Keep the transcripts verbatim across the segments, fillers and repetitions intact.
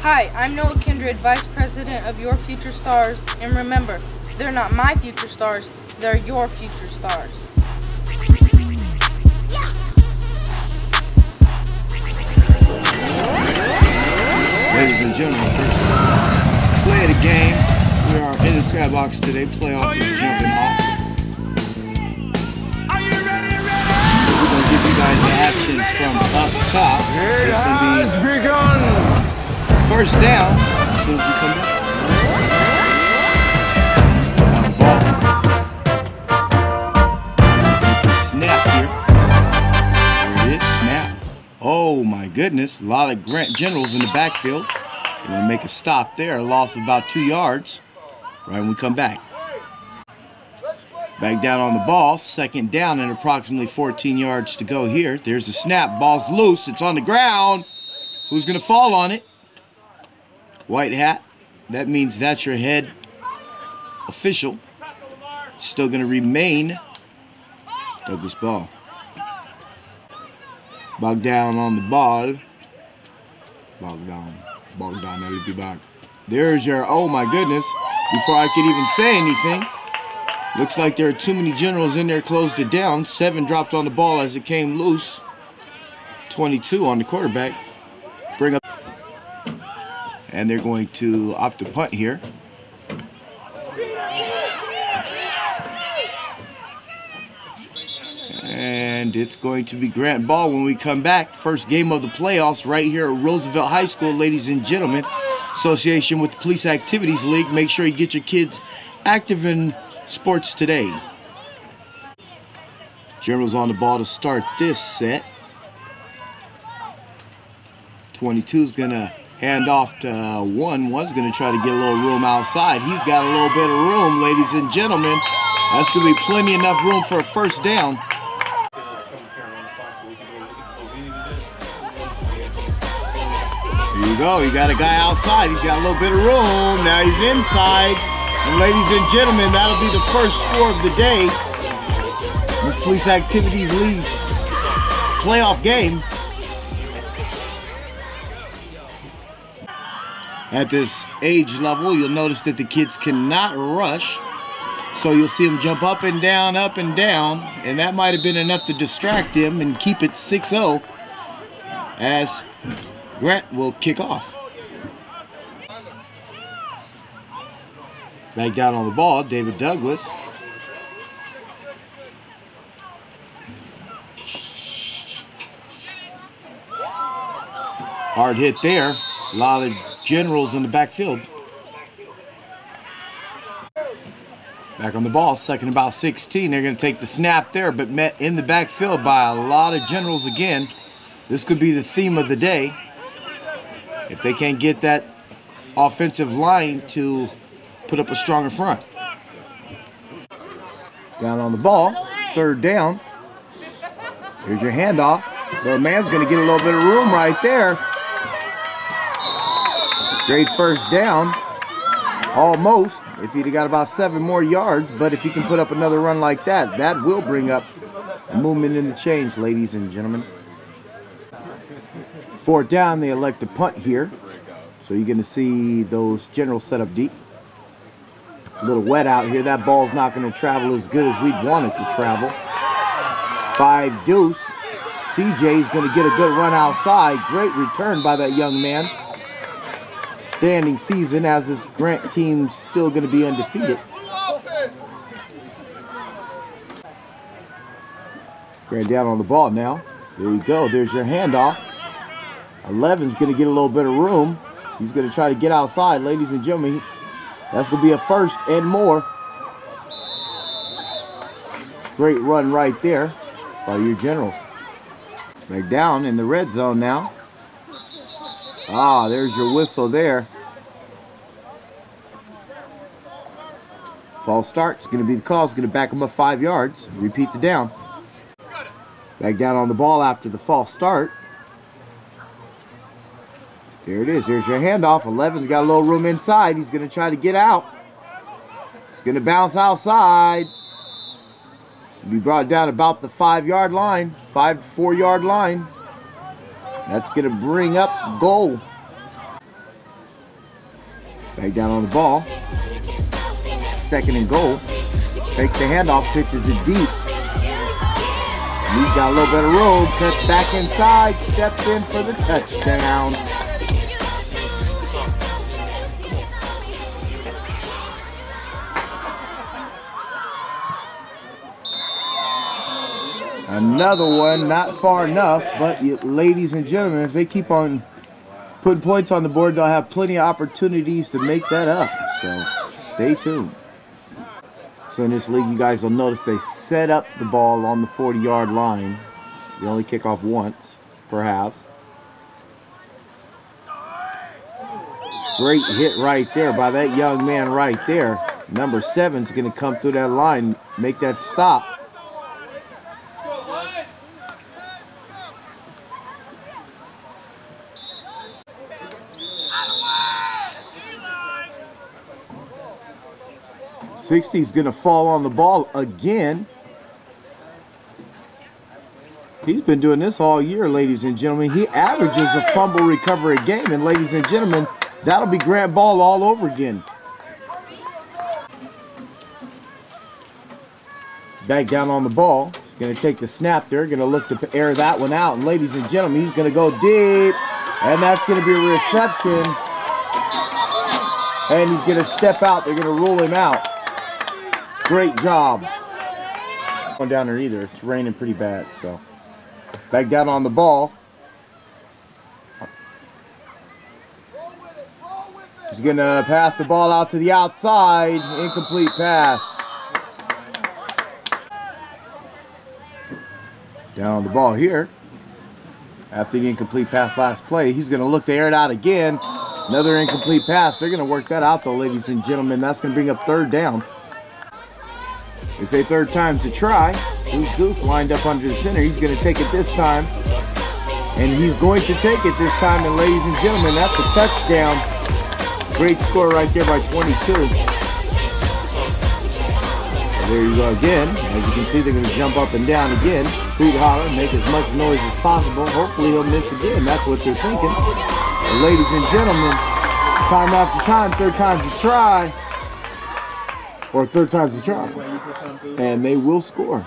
Hi, I'm Noah Kindred, Vice President of Your Future Stars, and remember, they're not my future stars, they're your future stars. Ladies and gentlemen, first play of the game. We are in the skybox today. Playoffs is jumping off. Are you ready, ready? We're going to give you guys the action from up top. It has begun. First down as soon as we come back. Down the ball. Snap here. There it is. Snap. Oh my goodness. A lot of Grant Generals in the backfield. We're going to make a stop there. A loss of about two yards. Right when we come back. Back down on the ball. Second down and approximately fourteen yards to go here. There's the snap. Ball's loose. It's on the ground. Who's going to fall on it? White hat. That means that's your head official. Still going to remain Douglas Ball. Bogdan on the ball. Bogdan. Bogdan L B back. There's your, oh my goodness. Before I could even say anything, looks like there are too many generals in there, closed it down. Seven dropped on the ball as it came loose. twenty-two on the quarterback. Bring up. And they're going to opt to punt here. And it's going to be Grant Ball when we come back. First game of the playoffs right here at Roosevelt High School, ladies and gentlemen. Association with the Police Activities League. Make sure you get your kids active in sports today. Generals on the ball to start this set. twenty-two is going to hand off to uh, one. One's going to try to get a little room outside. He's got a little bit of room, ladies and gentlemen. That's going to be plenty enough room for a first down. Here you go. You got a guy outside. He's got a little bit of room. Now he's inside. And ladies and gentlemen, that'll be the first score of the day. This Police Activities League's playoff game. At this age level, you'll notice that the kids cannot rush. So you'll see them jump up and down, up and down. And that might have been enough to distract him and keep it six oh as Grant will kick off. Back down on the ball, David Douglas. Hard hit there. A lot of generals in the backfield. Back on the ball, second about sixteen. They're going to take the snap there, but met in the backfield by a lot of generals again. This could be the theme of the day. If they can't get that offensive line to put up a stronger front. Down on the ball, third down. Here's your handoff. The man's going to get a little bit of room right there. Great first down. Almost, if he'd have got about seven more yards, but if he can put up another run like that, that will bring up a movement in the change, ladies and gentlemen. Fourth down, they elect to punt here. So you're going to see those generals set up deep. A little wet out here. That ball's not going to travel as good as we'd want it to travel. Five deuce. C J's going to get a good run outside. Great return by that young man. Standing season as this Grant team's still going to be undefeated. Grant down on the ball now. There you go. There's your handoff. eleven's going to get a little bit of room. He's going to try to get outside, ladies and gentlemen. That's going to be a first and more. Great run right there by your generals. Back down in the red zone now. Ah, there's your whistle there. False start's going to be the call. It's going to back them up five yards. Repeat the down. Back down on the ball after the false start. There it is. There's your handoff. eleven's got a little room inside. He's going to try to get out. He's going to bounce outside. Be brought down about the five-yard line. Five to four-yard line. That's going to bring up the goal. Back down on the ball. Second and goal. Takes the handoff, pitches it deep. He's got a little bit of road. Cuts back inside. Steps in for the touchdown. Another one, not far enough, but you, ladies and gentlemen, if they keep on putting points on the board, they'll have plenty of opportunities to make that up. So stay tuned. So in this league, you guys will notice they set up the ball on the forty yard line. They only kick off once per half. Great hit right there by that young man right there. Number seven's going to come through that line, make that stop. sixty's going to fall on the ball again. He's been doing this all year, ladies and gentlemen. He averages a fumble recovery a game, and ladies and gentlemen, that'll be Grant Ball all over again. Back down on the ball. He's going to take the snap there, going to look to air that one out, and ladies and gentlemen, he's going to go deep, and that's going to be a reception, and he's going to step out. They're going to rule him out. Great job. Going down there either. It's raining pretty bad, so. Back down on the ball. He's going to pass the ball out to the outside. Incomplete pass. Down on the ball here. After the incomplete pass last play, he's going to look to air it out again. Another incomplete pass. They're going to work that out though, ladies and gentlemen. That's going to bring up third down. They say third time's a try. Goose Goose lined up under the center. He's going to take it this time. And he's going to take it this time. And ladies and gentlemen, that's a touchdown. Great score right there by twenty-two. So there you go again. As you can see, they're going to jump up and down again. Hoot, holler, make as much noise as possible. Hopefully he'll miss again. That's what they're thinking. And ladies and gentlemen, time after time, third time's a try. Or third time's a try. And they will score.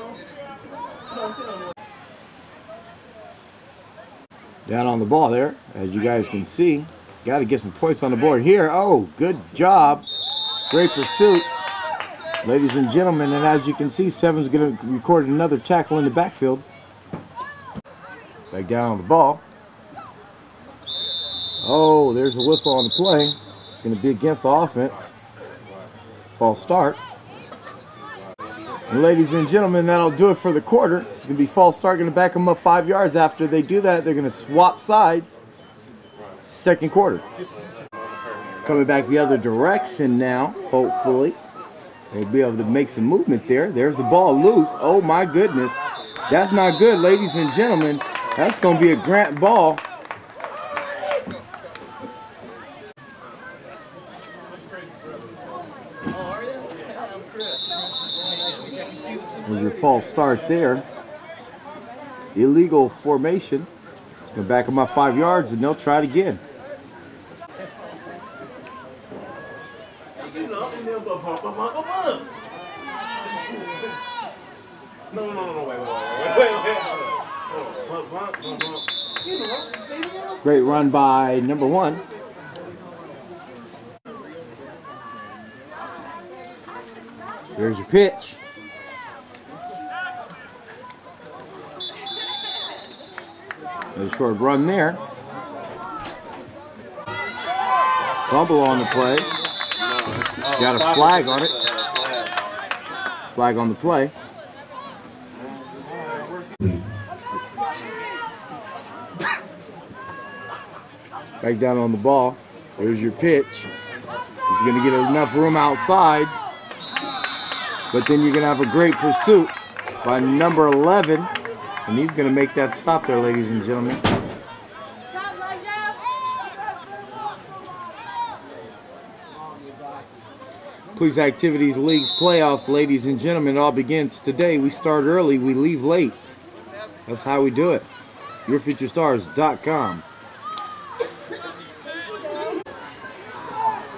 Down on the ball there, as you guys can see. Got to get some points on the board here. Oh, good job. Great pursuit. Ladies and gentlemen, and as you can see, Seven's going to record another tackle in the backfield. Back down on the ball. Oh, there's a whistle on the play. It's going to be against the offense. False start. And ladies and gentlemen, that'll do it for the quarter. It's going to be false start, going to back them up five yards. After they do that, they're going to swap sides. Second quarter. Coming back the other direction now, hopefully. They'll be able to make some movement there. There's the ball loose. Oh my goodness. That's not good, ladies and gentlemen. That's going to be a Grant Ball. There's your false start there. Illegal formation. Gonna back them up five yards and they'll try it again. No, no, no, no, wait, wait, wait, wait. Great run by number one. There's your pitch. There's a short run there. Fumble on the play. Got a flag on it. Flag on the play. Back down on the ball. There's your pitch. He's going to get enough room outside. But then you're going to have a great pursuit by number eleven. And he's going to make that stop there, ladies and gentlemen. Police Activities League's playoffs, ladies and gentlemen, it all begins today. We start early, we leave late. That's how we do it. your future stars dot com.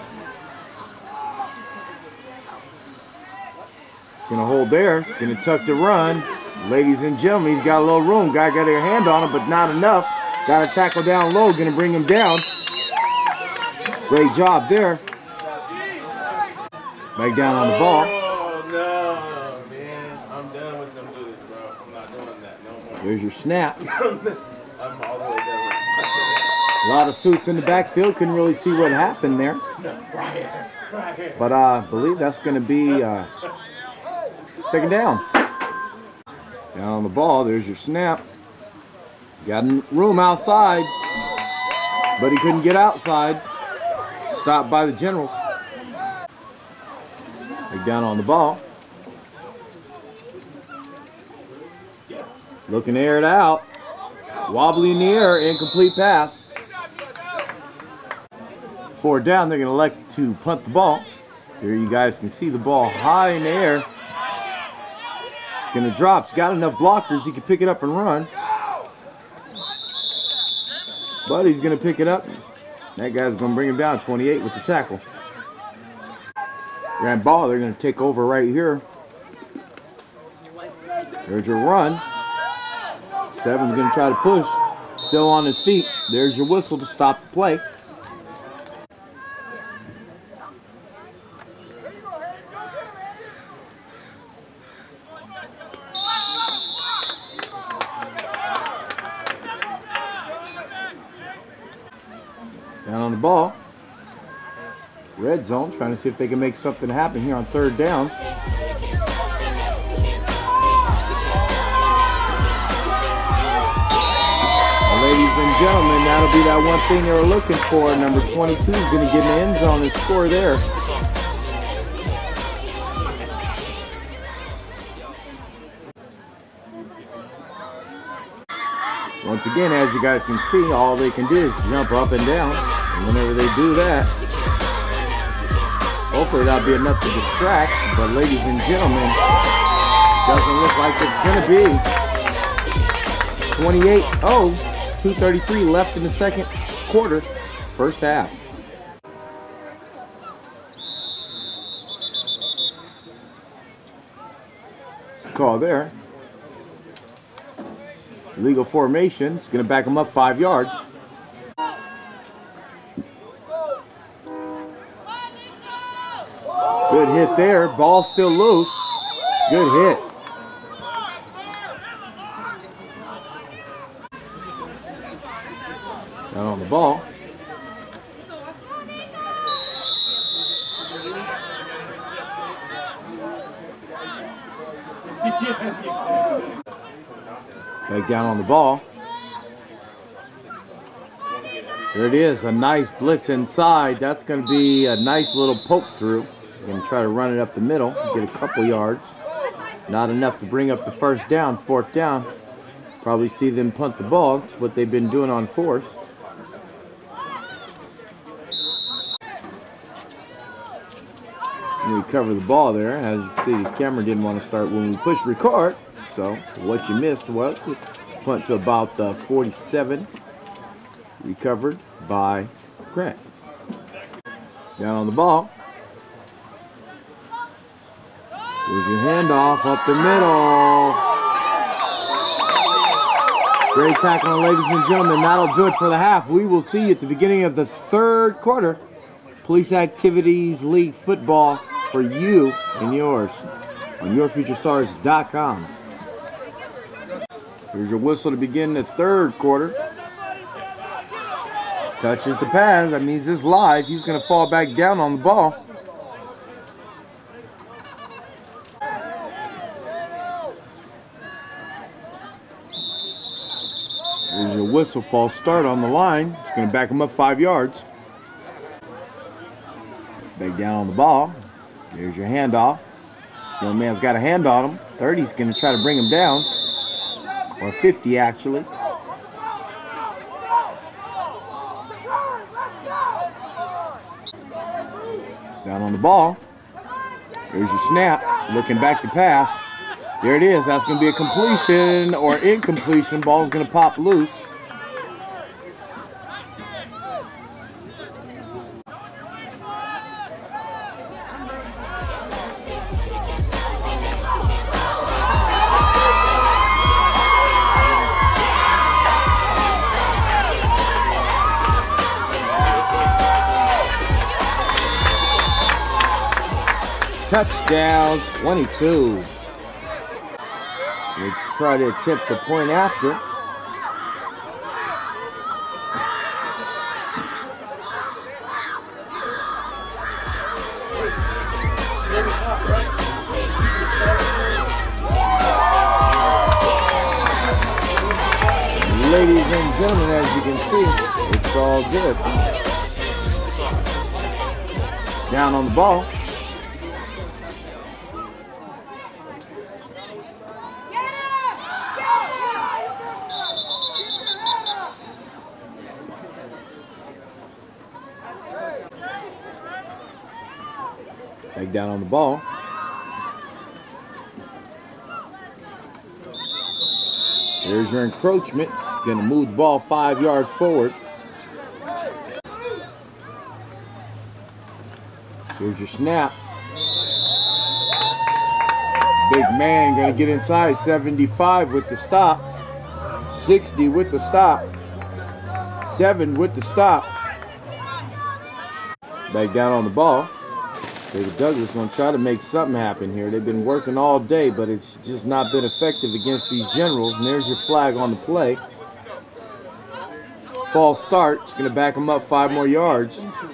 Gonna hold there. Gonna tuck the run. Ladies and gentlemen, he's got a little room. Guy got a hand on him, but not enough. Got to tackle down low. Gonna bring him down. Great job there. Back down on the ball. Oh, no, man. I'm done with them dudes, bro. I'm not doing that no more. There's your snap. I'm all the way done with it. A lot of suits in the backfield. Couldn't really see what happened there. Right here. Right here. But uh, I believe that's going to be uh, second down. Down on the ball. There's your snap. Got room outside, but he couldn't get outside. Stopped by the Generals. Back down on the ball. Looking to air it out. Wobbly in the air. Incomplete pass. Four down. They're going to elect to punt the ball. Here you guys can see the ball high in the air. It's going to drop. He's got enough blockers. He can pick it up and run. But he's going to pick it up. That guy's going to bring him down twenty-eight with the tackle. Grand ball. They're going to take over right here. There's your run. Seven's going to try to push. Still on his feet. There's your whistle to stop the play. Down on the ball. Red zone, trying to see if they can make something happen here on third down. Ladies and gentlemen, that'll be that one thing they were looking for. Number twenty-two is going to get in the end zone and score there. Once again, as you guys can see, all they can do is jump up and down. And whenever they do that, hopefully that'll be enough to distract. But ladies and gentlemen, doesn't look like it's going to be. twenty-eight oh, two thirty-three left in the second quarter, first half. Call there. Legal formation. It's going to back them up five yards. Good hit there. Ball still loose. Good hit. Down on the ball. Back down on the ball. There it is, a nice blitz inside. That's going to be a nice little poke through. We're going to try to run it up the middle, get a couple yards. Not enough to bring up the first down, fourth down. Probably see them punt the ball. It's what they've been doing on fourth. We cover the ball there. As you can see, the camera didn't want to start when we pushed record. So what you missed was punt to about the forty-seven. Recovered by Grant. Down on the ball. Here's your handoff up the middle. Great tackling, ladies and gentlemen. That'll do it for the half. We will see you at the beginning of the third quarter. Police Activities League football for you and yours on your future stars dot com. Here's your whistle to begin the third quarter. Touches the pass. That means it's live. He's going to fall back down on the ball. Here's your whistle, false start on the line. It's going to back him up five yards. Back down on the ball. There's your handoff. Young man's got a hand on him. thirty's going to try to bring him down. Or fifty, actually. Down on the ball. There's your snap. Looking back to pass. There it is. That's going to be a completion or incompletion. Ball's going to pop loose. Touchdown, twenty-two. We'll try to attempt the point after. Ladies and gentlemen, as you can see, it's all good. Down on the ball. Back down on the ball. There's your encroachment. It's going to move the ball five yards forward. Here's your snap. Big man going to get inside. seventy-five with the stop. sixty with the stop. seven with the stop. Back down on the ball. David Douglas going to try to make something happen here. They've been working all day, but it's just not been effective against these Generals. And there's your flag on the play. False start. It's going to back them up five more yards.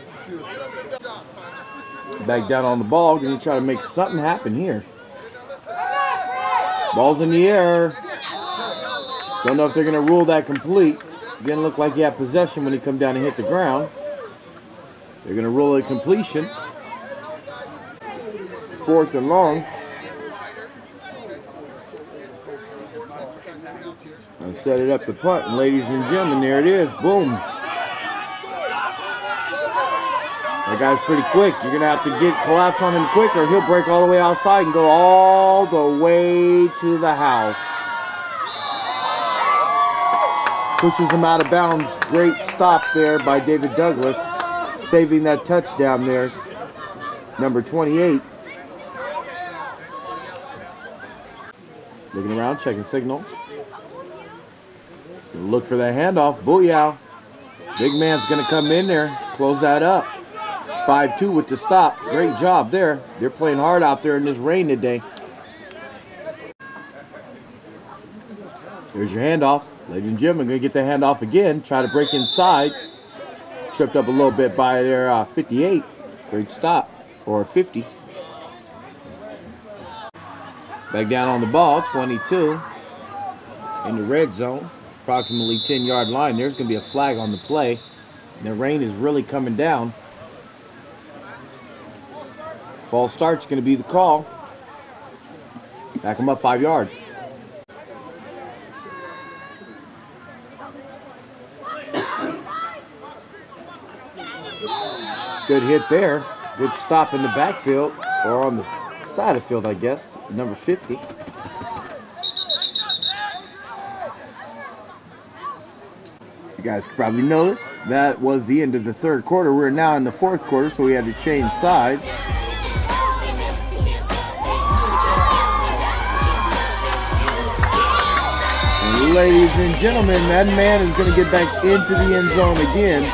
Back down on the ball. Going to try to make something happen here. Ball's in the air. Don't know if they're going to rule that complete. Didn't look like he had possession when he come down and hit the ground. They're going to rule it completion. Fourth and long. I set it up to punt, and ladies and gentlemen, there it is. Boom. That guy's pretty quick. You're going to have to get collapse on him quick, or he'll break all the way outside and go all the way to the house. Pushes him out of bounds. Great stop there by David Douglas, saving that touchdown there. Number twenty-eight. Looking around, checking signals. Look for that handoff. Booyah. Big man's going to come in there, close that up. five two with the stop. Great job there. They're playing hard out there in this rain today. Here's your handoff. Ladies and gentlemen, going to get the handoff again. Try to break inside. Tripped up a little bit by their uh, fifty-eight. Great stop. Or fifty. Back down on the ball, twenty-two. In the red zone, approximately ten yard line. There's going to be a flag on the play. And the rain is really coming down. False start's going to be the call. Back them up five yards. Good hit there. Good stop in the backfield, or on the side of the field, I guess. Number fifty. You guys probably noticed that was the end of the third quarter. We're now in the fourth quarter, so we had to change sides. And ladies and gentlemen, that man is going to get back into the end zone again.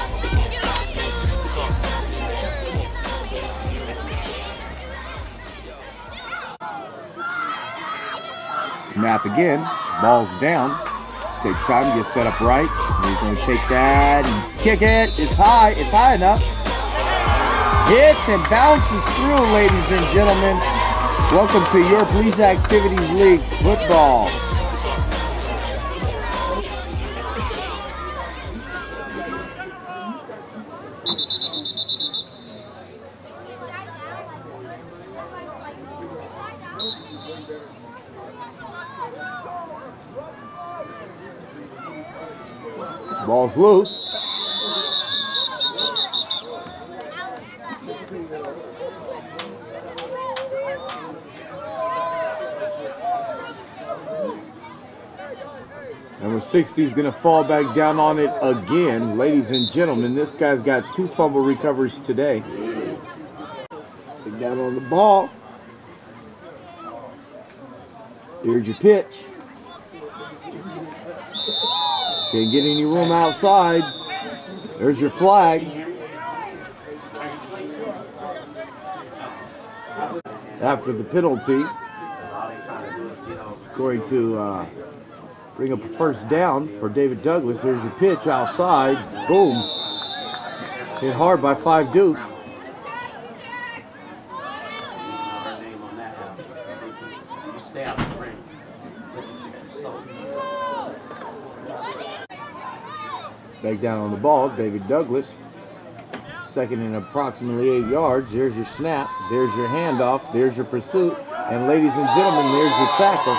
Snap again. Ball's down. Take time to get set up right. He's going to take that and kick it. It's high. It's high enough. Hits and bounces through, ladies and gentlemen. Welcome to your Police Activities League football. Ball's loose. Number sixty is going to fall back down on it again. Ladies and gentlemen, this guy's got two fumble recoveries today. Get down on the ball. Here's your pitch. Can't get any room outside. There's your flag. after the penalty. Going to uh, bring up a first down for David Douglas. There's your pitch outside. Boom. Hit hard by Five Deuce. Back down on the ball, David Douglas. Second and approximately eight yards. There's your snap. There's your handoff. There's your pursuit. And ladies and gentlemen, there's your tackle.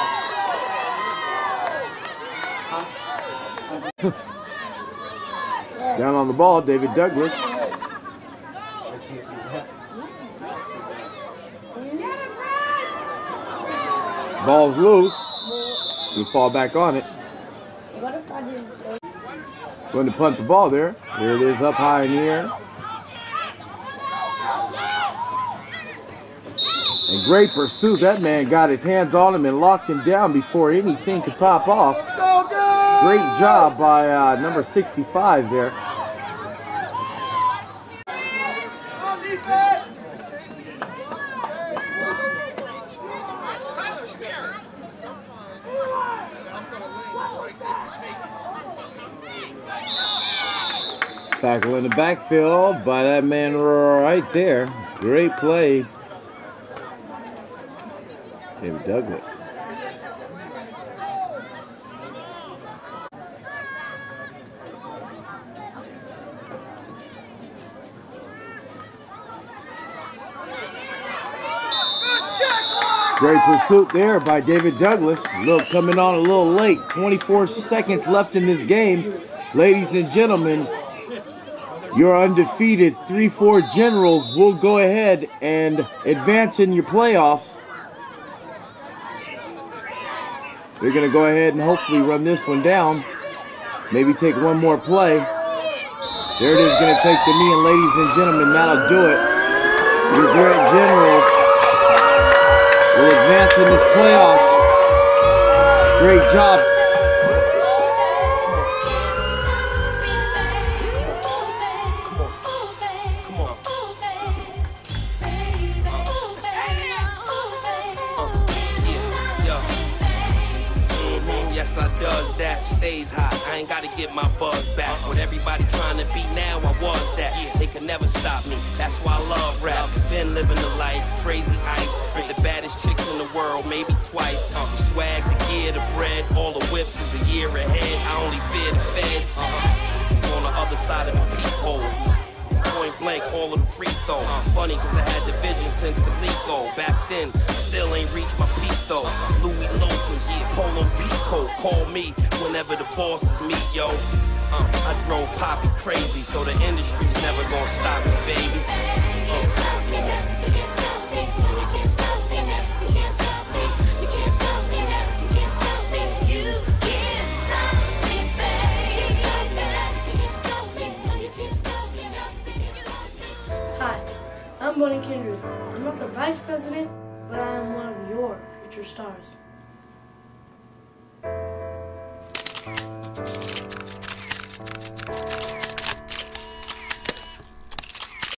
Down on the ball, David Douglas. Ball's loose. You fall back on it. Going to punt the ball there. There it is, up high in the air. And great pursuit. That man got his hands on him and locked him down before anything could pop off. Great job by uh, number sixty-five there. Tackle in the backfield by that man right there. Great play. David Douglas. Great pursuit there by David Douglas. A little coming on a little late. twenty-four seconds left in this game. Ladies and gentlemen, your undefeated three four Generals will go ahead and advance in your playoffs. They're going to go ahead and hopefully run this one down. Maybe take one more play. There it is, going to take the knee, and ladies and gentlemen, that'll do it. Your great Generals will advance in this playoffs. Great job. Yes, I does that, stays hot. I ain't gotta get my buzz back. What everybody trying to be now, I was that. They can never stop me, that's why I love rap. Been living the life, crazy ice. With the baddest chicks in the world, maybe twice. Uh, the swag, the gear, the bread, all the whips is a year ahead. I only fear the feds. Uh-huh. On the other side of the peephole. Point blank, all of the free throw. Funny cause I had the vision since Coleco. Back then, still ain't reached my peak though. Louis loafers, Polo Pico. Call me whenever the bosses meet, yo. Uh, I drove Poppy crazy, so the industry's never gonna stop me, baby. You can't stop me now, you can't stop me. You can't stop me now, you can't stop me. You can't stop me now, you can't stop me. You can't stop me, baby. You can't stop me now, you can't stop me. No, you can't stop me now, you can't stop me. Hi, I'm Bonnie Kindred. I'm not the vice president, but I am one of your future stars.